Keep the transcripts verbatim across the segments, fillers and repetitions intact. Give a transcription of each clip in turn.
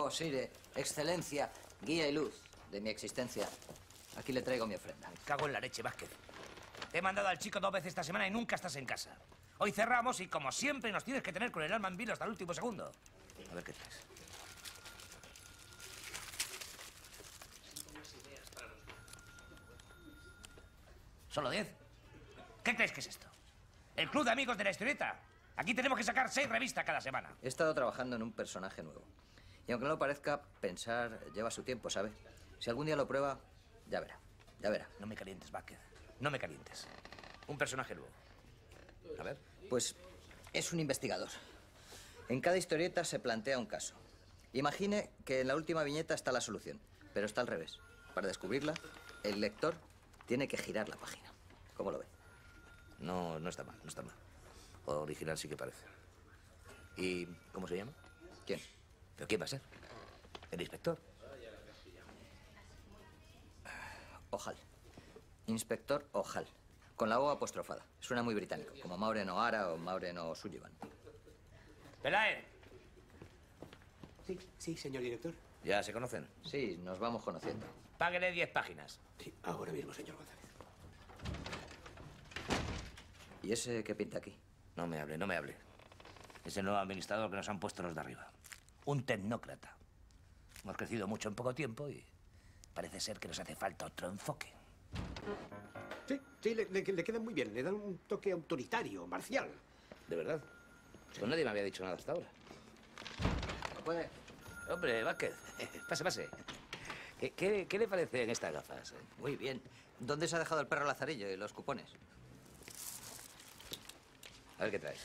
Oh, Sire, excelencia, guía y luz de mi existencia. Aquí le traigo mi ofrenda. Me cago en la leche, Vázquez. Te he mandado al chico dos veces esta semana y nunca estás en casa. Hoy cerramos y, como siempre, nos tienes que tener con el alma en vilo hasta el último segundo. A ver qué traes. ¿Solo diez? ¿Qué crees que es esto? ¿El club de amigos de la historieta? Aquí tenemos que sacar seis revistas cada semana. He estado trabajando en un personaje nuevo. Y aunque no lo parezca, pensar lleva su tiempo, ¿sabe? Si algún día lo prueba, ya verá. Ya verá. No me calientes, Vázquez. No me calientes. Un personaje nuevo. A ver. Pues es un investigador. En cada historieta se plantea un caso. Imagine que en la última viñeta está la solución, pero está al revés. Para descubrirla, el lector tiene que girar la página. ¿Cómo lo ve? No, no está mal, no está mal. Original sí que parece. ¿Y cómo se llama? ¿Quién? ¿Pero quién va a ser? ¿El inspector? Ojal. Inspector Ojal. Con la O apostrofada. Suena muy británico, como Maureen O'Hara o Maureen O'Sullivan. ¡Peláez! Sí, sí, señor director. ¿Ya se conocen? Sí, nos vamos conociendo. Páguele diez páginas. Sí, ahora mismo, señor González. ¿Y ese qué pinta aquí? No me hable, no me hable. Es el nuevo administrador que nos han puesto los de arriba. Un tecnócrata. Hemos crecido mucho en poco tiempo y parece ser que nos hace falta otro enfoque. Sí, sí, le, le, le queda muy bien. Le dan un toque autoritario, marcial. ¿De verdad? Pues nadie me había dicho nada hasta ahora. ¿No puede? Hombre, Vázquez, pase, pase. ¿Qué, qué, qué le parecen estas gafas? eh? Muy bien. ¿Dónde se ha dejado el perro Lazarillo y los cupones? A ver qué traes.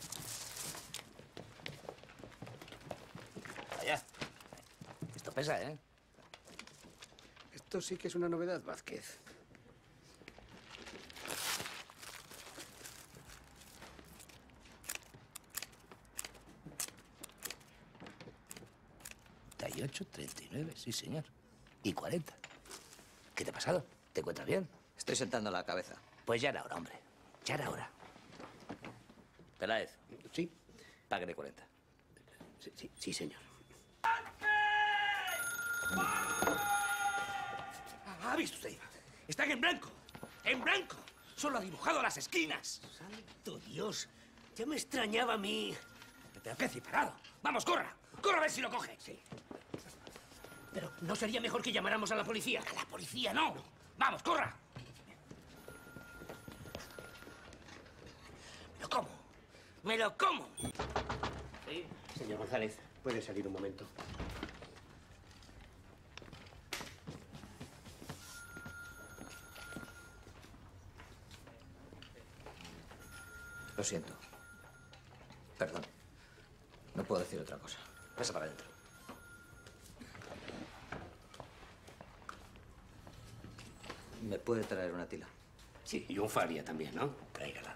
Allá. Esto pesa, ¿eh? Esto sí que es una novedad, Vázquez. treinta y ocho, treinta y nueve, sí, señor. Y cuarenta. ¿Qué te ha pasado? ¿Te encuentras bien? Estoy sentando la cabeza. Pues ya era hora, hombre. Ya era hora. Peláez. Sí, Páguele cuarenta. sí, sí, sí, señor. ¿Ha visto usted? Están en blanco. En blanco. Solo ha dibujado las esquinas. ¡Santo Dios! Ya me extrañaba a mí. ¿Pero qué ciparado? ¡Vamos, corra! ¡Corra a ver si lo coge! Sí. Pero ¿no sería mejor que llamáramos a la policía? ¡A la policía no! ¡Vamos, corra! ¡Me lo como! ¡Me lo como! Sí. Señor González, Puede salir un momento. Lo siento. Perdón. No puedo decir otra cosa. Pasa para adentro. ¿Me puede traer una tila? Sí, y un Faria también, ¿no? Tráigala.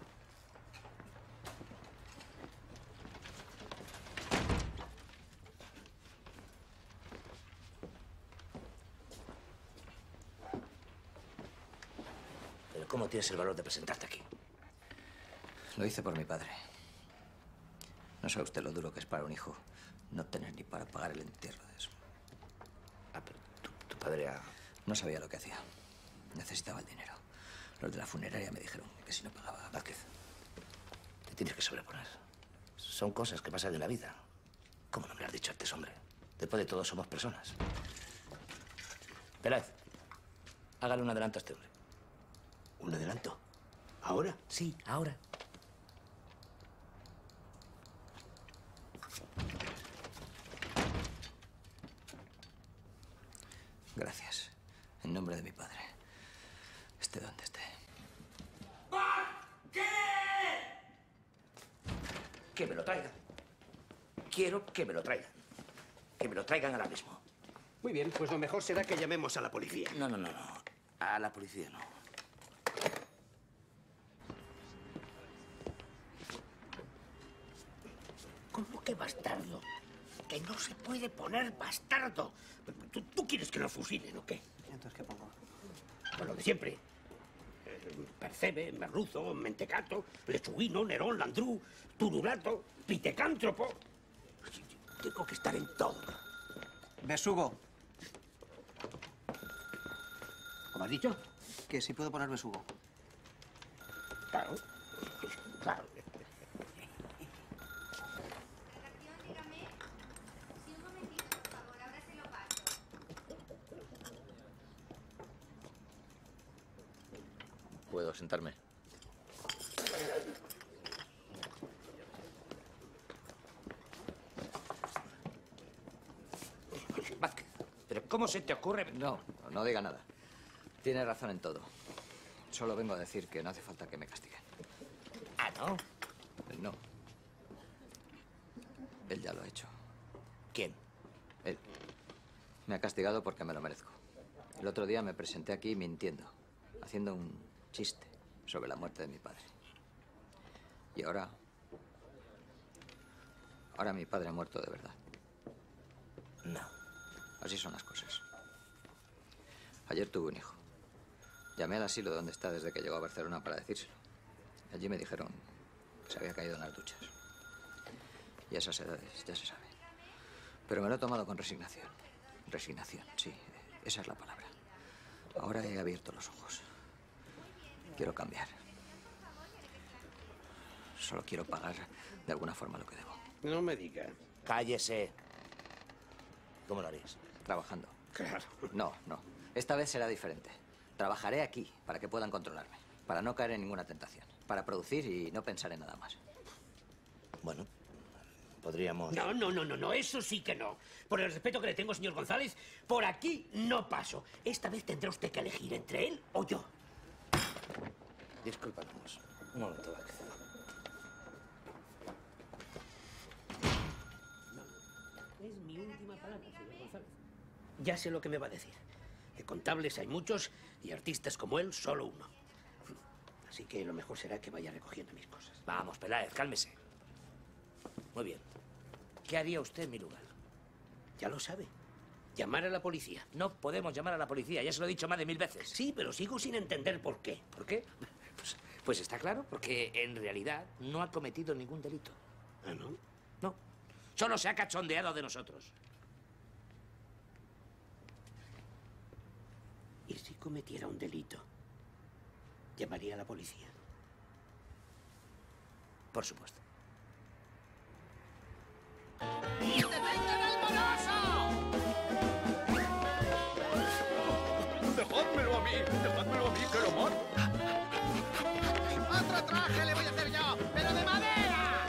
Pero ¿cómo tienes el valor de presentarte aquí? Lo hice por mi padre. No sabe usted lo duro que es para un hijo no tener ni para pagar el entierro de eso. Ah, pero tu, tu padre ha... No sabía lo que hacía. Necesitaba el dinero. Los de la funeraria me dijeron que si no pagaba... Vázquez, te tienes que sobreponer. Son cosas que pasan en la vida. ¿Cómo no me lo has dicho antes, hombre? Después de todo, somos personas. Peláez, hágale un adelanto a este hombre. ¿Un adelanto? ¿Ahora? Sí, ahora. Gracias. En nombre de mi padre. Esté donde esté. Que me lo traigan. Quiero que me lo traigan. Que me lo traigan ahora mismo. Muy bien, pues lo mejor será que llamemos a la policía. No, no, no, no. A la policía no. ¿Cómo que bastardo? Que no se puede poner bastardo. ¿Tú, tú quieres que lo fusilen o qué? Entonces, ¿qué pongo? Pues lo de siempre. Eh, Percebe, merluzo, mentecato, lechuguino, nerón, landrú, turulato, pitecántropo. Tengo que estar en todo. Besugo. ¿Cómo has dicho? Que si puedo poner besugo. Claro. Claro. Dígame. Sí, un momentito, por favor, ahora se lo paso. ¿Puedo sentarme? Vázquez, ¿pero cómo se te ocurre...? No, no diga nada. Tiene razón en todo. Solo vengo a decir que no hace falta que me castiguen. Ah, ¿no? No. Él ya lo ha hecho. ¿Quién? Él. Me ha castigado porque me lo merezco. El otro día me presenté aquí mintiendo, haciendo un chiste sobre la muerte de mi padre. Y ahora... Ahora mi padre ha muerto de verdad. No. Así son las cosas. Ayer tuve un hijo. Llamé al asilo donde está desde que llegó a Barcelona para decírselo. Allí me dijeron que se había caído en las duchas. Y a esas edades ya se sabe. Pero me lo he tomado con resignación. Resignación, sí. Esa es la palabra. Ahora he abierto los ojos. Quiero cambiar. Solo quiero pagar de alguna forma lo que debo. No me diga. Cállese. ¿Cómo lo harías? Trabajando. Claro. No, no. Esta vez será diferente. Trabajaré aquí para que puedan controlarme. Para no caer en ninguna tentación. Para producir y no pensar en nada más. Bueno, podríamos... No, no, no, no, no, eso sí que no. Por el respeto que le tengo, señor González, por aquí no paso. Esta vez tendrá usted que elegir entre él o yo. Discúlpanos. Un momento, Vázquez. Es mi última palabra, señor González. Ya sé lo que me va a decir. Que contables hay muchos y artistas como él, solo uno. Así que lo mejor será que vaya recogiendo mis cosas. Vamos, Peláez, cálmese. Muy bien. ¿Qué haría usted en mi lugar? Ya lo sabe. Llamar a la policía. No podemos llamar a la policía, ya se lo he dicho más de mil veces. Sí, pero sigo sin entender por qué. ¿Por qué? Pues, pues está claro, porque en realidad no ha cometido ningún delito. Ah, ¿no? No. Solo se ha cachondeado de nosotros. ¿Y si cometiera un delito? ¿Llamaría a la policía? Por supuesto. ¡Dejádmelo a mí! ¡Dejádmelo a mí, que lo mato! ¡Otro traje le voy a hacer yo, pero de madera!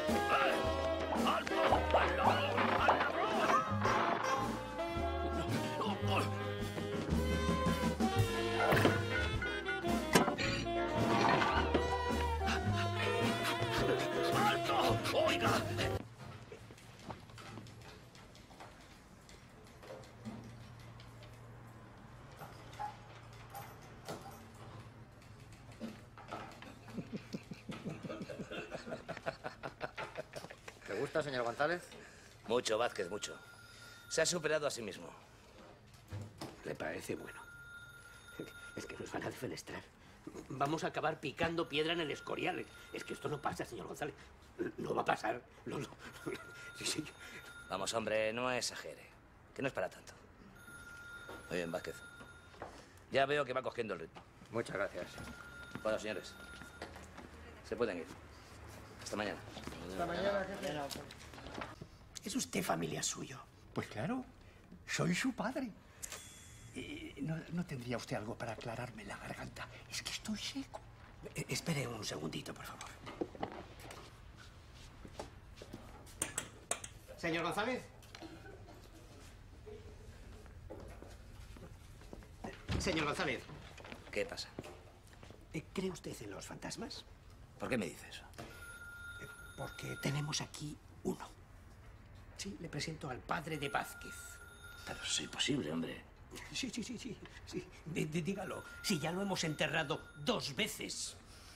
¡Alto! ¡Oiga! ¿Te gusta, señor González? Mucho, Vázquez, mucho. Se ha superado a sí mismo. Le parece bueno. Es que nos van a defenestrar. Vamos a acabar picando piedra en el Escorial. Es que esto no pasa, señor González. No va a pasar. No, no. Sí, sí. Vamos, hombre, no exagere. Que no es para tanto. Muy bien, Vázquez. Ya veo que va cogiendo el ritmo. Muchas gracias. Bueno, señores. Se pueden ir. Hasta mañana. ¿Es usted familia suyo? Pues claro, soy su padre. Eh, ¿no, ¿No tendría usted algo para aclararme la garganta? Es que estoy seco. Eh, espere un segundito, por favor. Señor González. Señor González, ¿Qué pasa? eh, ¿cree usted en los fantasmas? ¿Por qué me dice eso? Porque tenemos aquí uno. Sí, le presento al padre de Vázquez. Pero es imposible, hombre. Sí, sí, sí, sí. sí. D- d- dígalo. Si ya lo hemos enterrado dos veces.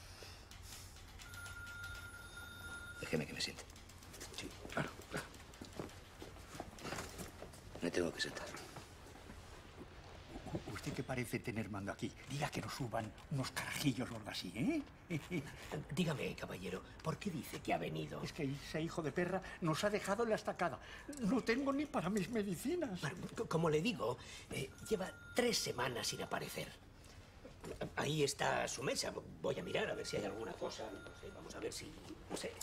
Déjeme que me siente. Sí, claro, claro. Me tengo que sentar. U- ¿Usted usted que parece tener mando aquí, diga que nos suban unos carajillos o algo así, ¿eh? Dígame, caballero, ¿por qué dice que ha venido? Es que ese hijo de perra nos ha dejado en la estacada. No tengo ni para mis medicinas. Bueno, como le digo, eh, lleva tres semanas sin aparecer. Ahí está su mesa. Voy a mirar a ver si hay alguna cosa. No sé, vamos a ver si... no sé.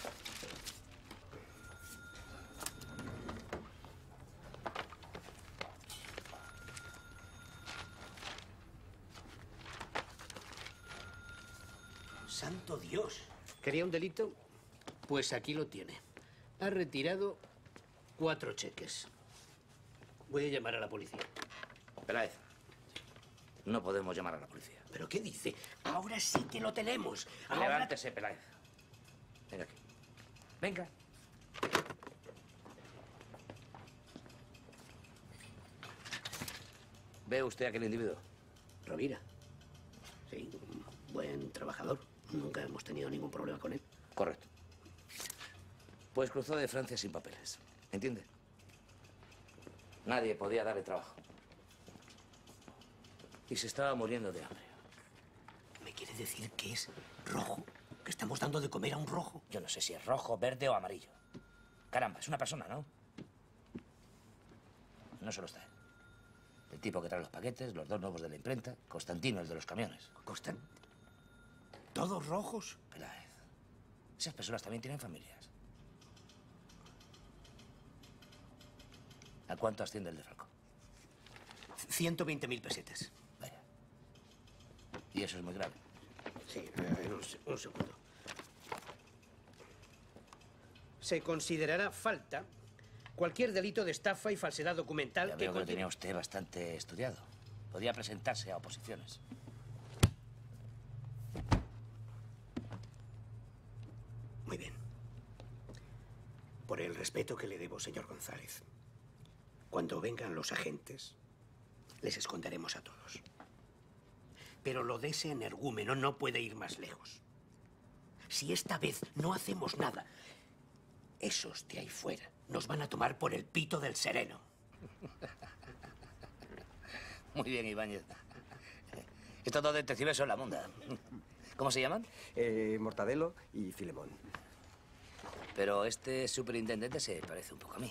¡Santo Dios! ¿Quería un delito? Pues aquí lo tiene. Ha retirado cuatro cheques. Voy a llamar a la policía. Peláez, no podemos llamar a la policía. ¿Pero qué dice? Ahora sí que lo tenemos. Ahora... Levántese, Peláez. Venga aquí. Venga. ¿Ve usted a aquel individuo? Rovira. Sí, un buen trabajador. Nunca hemos tenido ningún problema con él. Correcto. Pues cruzó de Francia sin papeles. ¿Entiende? Nadie podía darle trabajo. Y se estaba muriendo de hambre. ¿Me quiere decir que es rojo? ¿Que estamos dando de comer a un rojo? Yo no sé si es rojo, verde o amarillo. Caramba, es una persona, ¿no? No solo está él. El tipo que trae los paquetes, los dos nuevos de la imprenta, Constantino, el de los camiones. ¿Constant... ¿Todos rojos? Peláez, esas personas también tienen familias. ¿A cuánto asciende el defalco? ciento veinte mil pesetas. Vaya. Y eso es muy grave. Sí, a ver, un, un segundo. Se considerará falta cualquier delito de estafa y falsedad documental Ya que veo que lo conlleve- tenía usted bastante estudiado. Podía presentarse a oposiciones. Muy bien. Por el respeto que le debo, señor González, cuando vengan los agentes, les esconderemos a todos. Pero lo de ese energúmeno no puede ir más lejos. Si esta vez no hacemos nada, esos de ahí fuera nos van a tomar por el pito del sereno. Muy bien, Ibáñez. Estos dos detectives son la monda. ¿Cómo se llaman? Eh, Mortadelo y Filemón. Pero este superintendente se parece un poco a mí.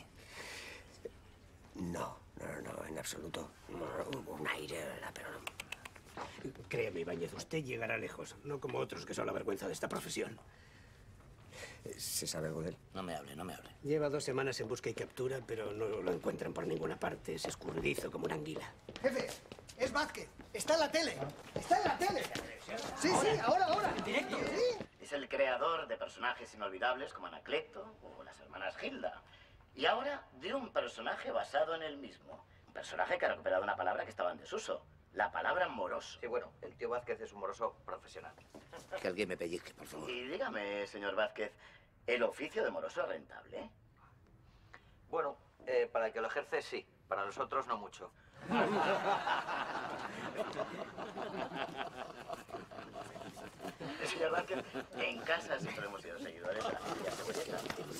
No, no, no, en absoluto. No, un aire, ¿verdad? Pero no. Créeme, Ibáñez, usted llegará lejos, no como otros que son la vergüenza de esta profesión. ¿Se sabe algo de él? No me hable, no me hable. Lleva dos semanas en busca y captura, pero no lo encuentran por ninguna parte. Es escurridizo como una anguila. Jefe, es Vázquez. Está en la tele. Está en la tele. Sí, sí, ahora, ahora. ¿En directo? Sí. Es el creador de personajes inolvidables como Anacleto o las hermanas Gilda. Y ahora de un personaje basado en él mismo. Un personaje que ha recuperado una palabra que estaba en desuso. La palabra moroso. Sí, bueno, el tío Vázquez es un moroso profesional. Que alguien me pellizque, por favor. Y dígame, señor Vázquez, ¿el oficio de moroso es rentable? Bueno, eh, para el que lo ejerce, sí. Para nosotros, no mucho. Señor Vázquez, en casa siempre hemos sido seguidores de la familia Cebolleta.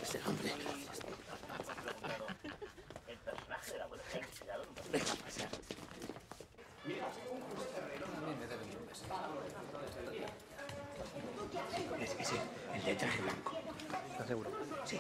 El personaje de la abuela se ha inspirado en un personaje. Es ese, el de traje blanco. ¿Estás seguro? Sí.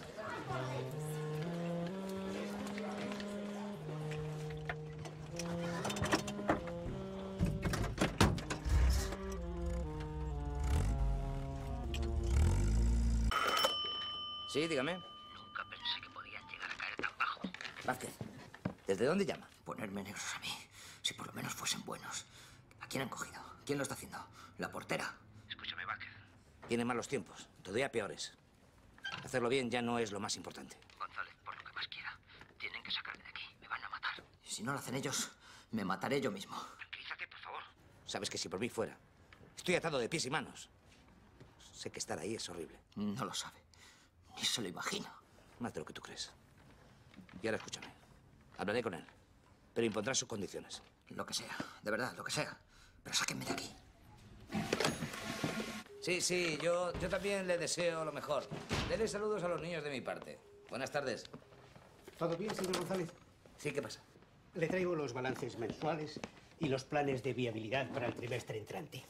Sí, dígame. Nunca pensé que podían llegar a caer tan bajo. Vázquez, ¿desde dónde llama? Ponerme negros a mí. Si por lo menos fuesen buenos. ¿A quién han cogido? ¿Quién lo está haciendo? ¿La portera? Escúchame, Vázquez. Tiene malos tiempos, todavía peores. Hacerlo bien ya no es lo más importante. González, por lo que más quiera, tienen que sacarme de aquí. Me van a matar. Y si no lo hacen ellos, me mataré yo mismo. Tranquilízate, por favor. Sabes que si por mí fuera, estoy atado de pies y manos. Sé que estar ahí es horrible. No lo sabe. Ni se lo imagina. Más de lo que tú crees. Y ahora escúchame. Hablaré con él, pero impondrá sus condiciones. Lo que sea, de verdad, lo que sea. Pero sáquenme de aquí. Sí, sí, yo, yo también le deseo lo mejor. Dele saludos a los niños de mi parte. Buenas tardes. ¿Todo bien, señor González? Sí, ¿qué pasa? Le traigo los balances mensuales y los planes de viabilidad para el trimestre entrante.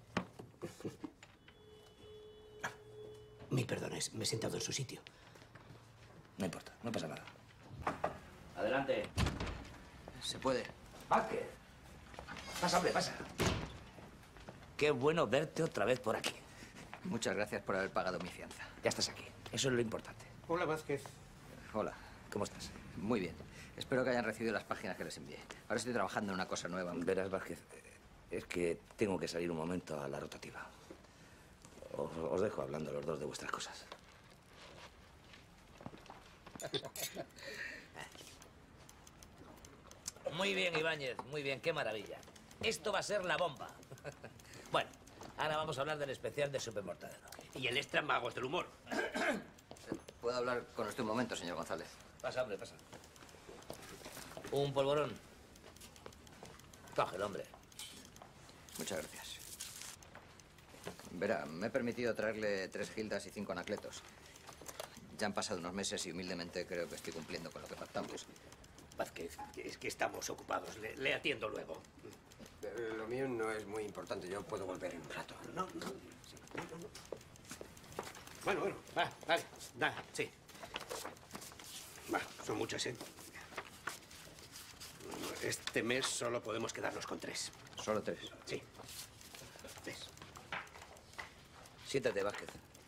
Mi perdones, me he sentado en su sitio. No importa, no pasa nada. Adelante. Se puede. Vázquez. Pasa, hombre, pasa. Qué bueno verte otra vez por aquí. Muchas gracias por haber pagado mi fianza. Ya estás aquí. Eso es lo importante. Hola, Vázquez. Hola. ¿Cómo estás? Muy bien. Espero que hayan recibido las páginas que les envié. Ahora estoy trabajando en una cosa nueva. Verás, Vázquez, es que tengo que salir un momento a la rotativa. Os, os dejo hablando los dos de vuestras cosas. Muy bien, Ibáñez, muy bien, qué maravilla. Esto va a ser la bomba. Bueno, ahora vamos a hablar del especial de Supermortadelo. Y el extra Magos del Humor. ¿Puedo hablar con usted un momento, señor González? Pasa, hombre, pasa. Un polvorón. Cógelo, hombre. Muchas gracias. Verá, me he permitido traerle tres gildas y cinco anacletos. Ya han pasado unos meses y humildemente creo que estoy cumpliendo con lo que pactamos. Vázquez, es que estamos ocupados. Le, le atiendo luego. Eh, Lo mío no es muy importante. Yo puedo volver en un rato. No, no, sí, no, no, no. Bueno, bueno, va, vale, da, sí. Va, son muchas, ¿eh? Este mes solo podemos quedarnos con tres. ¿Solo tres? Sí. Tres. Siéntate, Vázquez.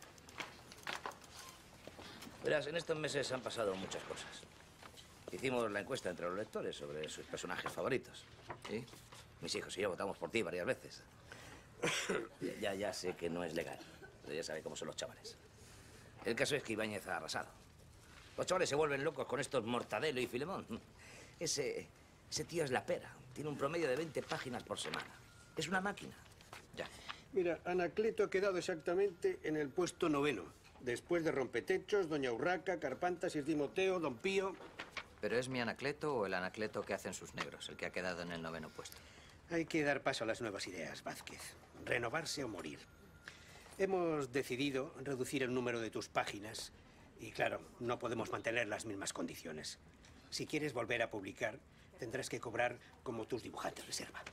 Verás, en estos meses han pasado muchas cosas. Hicimos la encuesta entre los lectores sobre sus personajes favoritos. ¿Sí? Mis hijos y yo votamos por ti varias veces. Ya, ya, ya sé que no es legal, pero ya sabe cómo son los chavales. El caso es que Ibáñez ha arrasado. Los chavales se vuelven locos con estos Mortadelo y Filemón. Ese, ese tío es la pera. Tiene un promedio de veinte páginas por semana. Es una máquina. Ya. Mira, Anacleto ha quedado exactamente en el puesto noveno. Después de Rompetechos, Doña Urraca, Carpanta, Sir Timoteo, Don Pío. ¿Pero es mi anacleto o el anacleto que hacen sus negros, el que ha quedado en el noveno puesto? Hay que dar paso a las nuevas ideas, Vázquez. Renovarse o morir. Hemos decidido reducir el número de tus páginas y, claro, no podemos mantener las mismas condiciones. Si quieres volver a publicar, tendrás que cobrar como tus dibujantes reserva.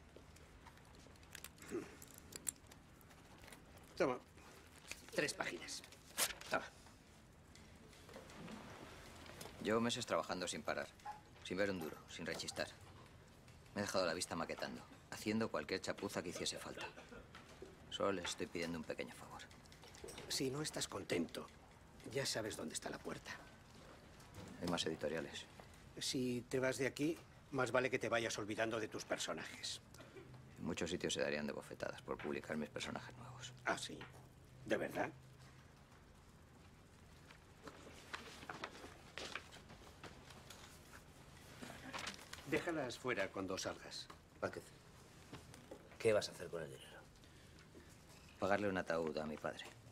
Toma. Tres páginas. Toma. Llevo meses trabajando sin parar, sin ver un duro, sin rechistar. Me he dejado la vista maquetando, haciendo cualquier chapuza que hiciese falta. Solo les estoy pidiendo un pequeño favor. Si no estás contento, ya sabes dónde está la puerta. Hay más editoriales. Si te vas de aquí, más vale que te vayas olvidando de tus personajes. En muchos sitios se darían de bofetadas por publicar mis personajes nuevos. ¿Ah, sí? ¿De verdad? Déjalas fuera cuando salgas. Vázquez, ¿qué vas a hacer con el dinero? Pagarle un ataúd a mi padre.